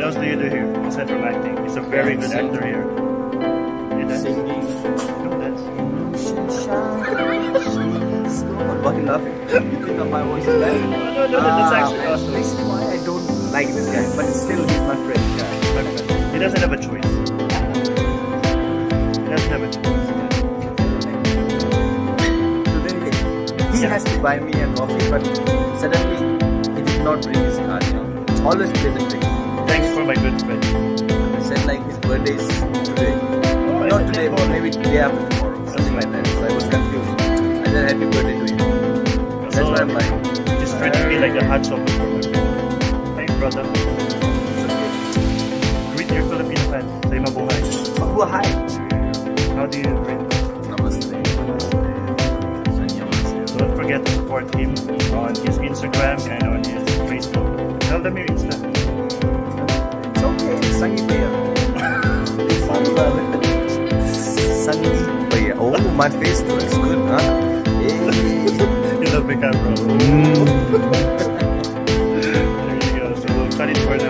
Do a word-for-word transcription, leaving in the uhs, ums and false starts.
else do you do here aside from acting? He's a very good actor here. You dance? Singing. Come dance. Why are you laughing? You think of my voice is bad? No, no, no, that's actually Ah, awesome. This is why I don't like this guy, but still he's my friend. Yeah. He doesn't have a choice. He doesn't have a choice. Today, he has to buy me a coffee, but suddenly he did not bring his card. You know, always play the trick. Thanks for my good friend. He said like his birthday is today. Oh, Not today, but maybe day after tomorrow, something like that. So I was confused. And then happy birthday to him. That's So, why I'm like, he's treating me like a hot chocolate for my friend. Thanks, brother. Greet your Filipino fans. Say mabuhay. mabuhay. How do you greet? Namaste. Don't forget to support him on his Instagram and on his Facebook. Tell them your Insta. It's okay, Sangi Bhaiya. Sangi Bhaiya. Oh, my face looks good, huh? Hey. You love the camera. Mm. There you go. So we'll cut it for now.